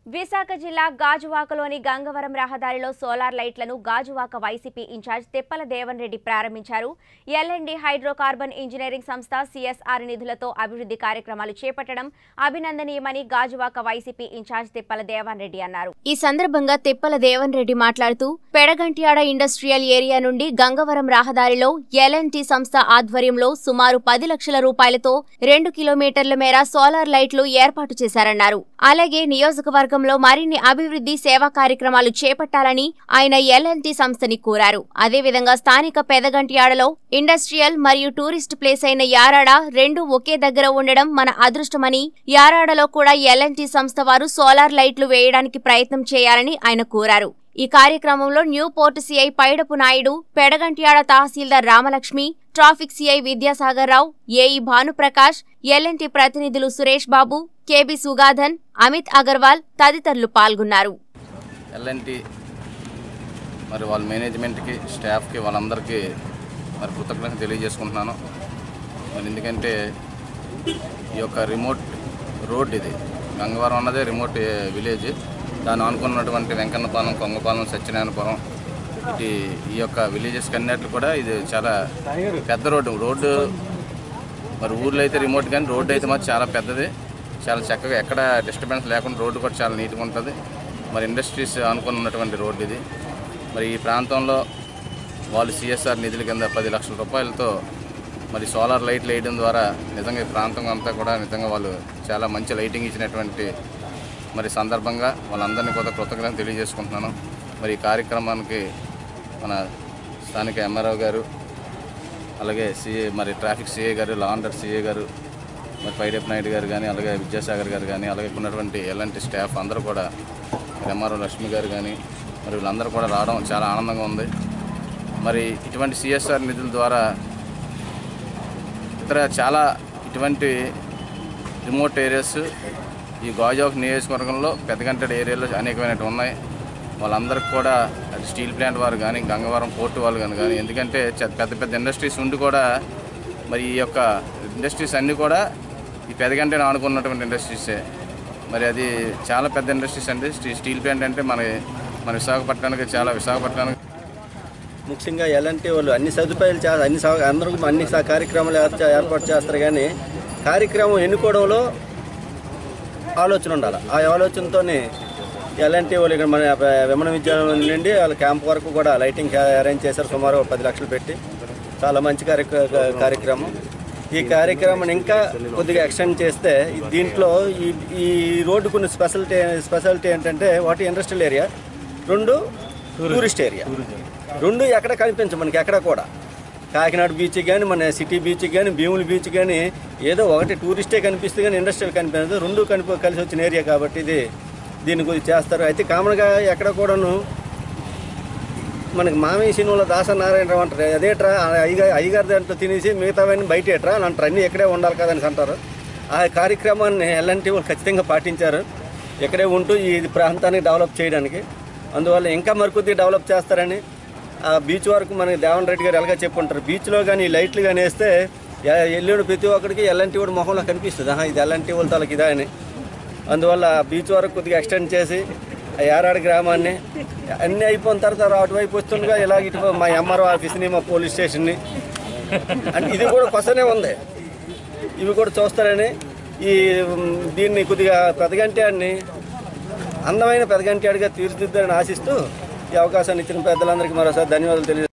విశాఖ జిల్లా గాజువాకలోని గంగవరం రహదారిలో సోలార్ లైట్లను గాజువాక వైసీపీ ఇన్ఛార్జ్ తిప్పల దేవన్ రెడ్డి ప్రారంభించారు. ఎల్ఎండి హైడ్రోకార్బన్ ఇంజనీరింగ్ సంస్థ సిఎస్ఆర్ నిధులతో అభివృద్ధి కార్యక్రమాలు చేపట్టడం అభినందనీయమని గాజువాక వైసీపీ ఇన్ఛార్జ్ తిప్పల దేవన్ రెడ్డి అన్నారు. ఈ సందర్భంగా తిప్పల దేవన్ రెడ్డి మాట్లాడుతూ పెడగంట్యాడ ఇండస్ట్రియల్ ఏరియా నుండి గంగవరం రహదారిలో ఎల్ఎన్టీ సంస్థ ఆధ్వర్యంలో సుమారు 10 లక్షల రూపాయలతో 2 కిలోమీటర్ల మేర సోలార్ లైట్లు ఏర్పాటు చేశారన్నారు. అలాగే నియోజకవర్గంలో మరిన్ని అభివృద్ధి సేవా కార్యక్రమాలు చేపట్టాలని ఆయన ఎల్ఎన్టీ సంస్థని కోరారు. అదేవిధంగా స్థానిక పెదగంట్యాడలో ఇండస్ట్రియల్ మరియు టూరిస్ట్ ప్లేస్ అయిన యారాడ రెండు ఒకే దగ్గర ఉండడం మన అదృష్టమని, యారాడలో కూడా ఎల్ఎన్టీ సంస్థ వారు సోలార్ లైట్లు వేయడానికి ప్రయత్నం చేయాలని ఆయన కోరారు. ఈ కార్యక్రమంలో new port CI Paidapu Naidu, Pedagantyada తహసీల్దార్ Ramalakshmi, traffic CI Vidyasagar Rao, AE Bhanuprakash, LNT ప్రతినిధులు సురేష్ బాబు, కేబి సుగాధన్, అమిత్ అగర్వాల్ తదితరులు పాల్గొన్నారు. ఎల్ఎన్టీ మరి వాళ్ళ మేనేజ్మెంట్కి, స్టాఫ్కి, వాళ్ళందరికీ మరి కృతజ్ఞతలు తెలియజేసుకుంటున్నాను. మరి ఎందుకంటే ఈ యొక్క రిమోట్ రోడ్, ఇది గంగవరం అన్నదే రిమోట్ విలేజ్. దాన్ని ఆనుకున్నటువంటి వెంకన్నపాలెం, కొంగపాలెం, సత్యనారాయణపురం ఈ యొక్క విలేజెస్కి అన్నిట్లు కూడా ఇది చాలా పెద్ద రోడ్డు. మరి ఊర్లో అయితే రిమోట్, కానీ రోడ్డు అయితే మాత్రం చాలా పెద్దది, చాలా చక్కగా ఎక్కడ డిస్టర్బెన్స్ లేకుండా రోడ్డు కూడా చాలా నీట్గా ఉంటుంది. మరి ఇండస్ట్రీస్ అనుకున్నటువంటి రోడ్డు ఇది. మరి ఈ ప్రాంతంలో వాళ్ళు సిఎస్ఆర్ నిధుల కింద 10 లక్షల రూపాయలతో మరి సోలార్ లైట్లు వేయడం ద్వారా నిజంగా ఈ ప్రాంతం అంతా కూడా నిజంగా వాళ్ళు చాలా మంచి లైటింగ్ ఇచ్చినటువంటి మరి సందర్భంగా వాళ్ళందరినీ కూడా కృతజ్ఞతలు తెలియజేసుకుంటున్నాను. మరి ఈ కార్యక్రమానికి మన స్థానిక ఎంఆర్ఓ గారు, అలాగే సిఏ, మరి ట్రాఫిక్ సిఏ గారు, లా అండ్ ఆర్డర్ సిఏ గారు, మరి పైడప్ నాయుడు గారు కానీ, అలాగే విద్యాసాగర్ గారు కానీ, అలాగే ఉన్నటువంటి ఎల్ఎన్టీ స్టాఫ్ అందరూ కూడా, ఎంఆర్ఓ లక్ష్మి గారు కానీ, మరి వీళ్ళందరూ కూడా రావడం చాలా ఆనందంగా ఉంది. మరి ఇటువంటి సిఎస్ఆర్ నిధుల ద్వారా ఇతర చాలా ఇటువంటి రిమోట్ ఏరియాస్ ఈ గాజువాక నియోజకవర్గంలో పెదగంట్యాడ ఏరియాలో అనేకమైనవి ఉన్నాయి. వాళ్ళందరికీ కూడా అది స్టీల్ ప్లాంట్ వారు కానీ, గంగవరం పోర్టు వాళ్ళు కానీ, ఎందుకంటే పెద్ద పెద్ద ఇండస్ట్రీస్ ఉండి కూడా మరి ఈ యొక్క ఇండస్ట్రీస్ అన్నీ కూడా ఈ పెదగంట్యాడ ఆనుకున్నటువంటి ఇండస్ట్రీసే. మరి అది చాలా పెద్ద ఇండస్ట్రీస్ అండి. స్టీల్ ప్లాంట్ అంటే మన విశాఖపట్నానికి ముఖ్యంగా ఎల్ఎన్టీ వాళ్ళు అన్ని సదుపాయాలు అందరూ అన్ని కార్యక్రమాలు ఏర్పాటు చేస్తారు. కానీ కార్యక్రమం ఎన్నుకోవడంలో ఆలోచన ఉండాలి. ఆ ఆలోచనతోనే ఎల్ఎన్టీ వాళ్ళు ఇక్కడ మన విమాన విద్యాలయం నుండి వాళ్ళ క్యాంప్ వరకు కూడా లైటింగ్ అరేంజ్ చేశారు. సుమారు 10 లక్షలు పెట్టి చాలా మంచి కార్యక్రమం. ఈ కార్యక్రమాన్ని ఇంకా కొద్దిగా ఎక్స్టెండ్ చేస్తే దీంట్లో ఈ రోడ్డు కొన్ని స్పెషాలిటీ ఏంటంటే, ఒకటి ఇండస్ట్రియల్ ఏరియా, 2 టూరిస్ట్ ఏరియా. 2 ఎక్కడ కనిపించవు మనకి, ఎక్కడ కూడా. కాకినాడ బీచ్ కానీ, మన సిటీ బీచ్ కానీ, భీముల బీచ్ కానీ, ఏదో ఒకటి టూరిస్టే కనిపిస్తుంది కానీ ఇండస్ట్రియల్ కనిపించదు. 2 కలిసి వచ్చిన ఏరియా కాబట్టి దీని గురించి చేస్తారు. అయితే కామన్గా ఎక్కడ కూడాను మనకి మామయ్య సినిమాలో దాసనారాయణరావు అంటారు, అదేట్రా అయ్యగారి దాంట్లో తినేసి మిగతావన్నీ బయటేట్రా అని అంటారు, అన్నీ ఎక్కడే ఉండాలి కదా అని అంటారు. ఆ కార్యక్రమాన్ని ఎల్ఎన్టీ వాళ్ళు ఖచ్చితంగా పాటించారు, ఎక్కడే ఉంటూ ఈ ప్రాంతాన్ని డెవలప్ చేయడానికి. అందువల్ల ఇంకా మరికొద్ది డెవలప్ చేస్తారని ఆ బీచ్ వరకు మనకి దేవన్ రెడ్డి గారు ఎలాగా చెప్పుకుంటారు. బీచ్లో కానీ లైట్లు కానీ వేస్తే వెళ్ళిన ప్రతి ఒక్కరికి ఎల్ఎన్టీ కూడా మొహంలో కనిపిస్తుంది, ఇది ఎల్ఎన్టీ వాళ్ళ తాలకి ఇదా అని. అందువల్ల బీచ్ వరకు కొద్దిగా ఎక్స్టెండ్ చేసి ఆ యారాడ గ్రామాన్ని అన్నీ అయిపోయిన తర్వాత అటువైపు వస్తుండగా ఇలాగ ఇటు మా ఎంఆర్ఓ ఆఫీస్ని, మా పోలీస్ స్టేషన్ని, అంటే ఇది కూడా కొసనే ఉంది, ఇవి కూడా చూస్తారని దీన్ని కొద్దిగా పెదగంట్యాడిని అందమైన పెదగంట్యాడిగా తీర్చిదిద్దారని ఆశిస్తూ ఈ అవకాశాన్ని ఇచ్చిన పెద్దలందరికీ మరోసారి ధన్యవాదాలు తెలియజేస్తాను.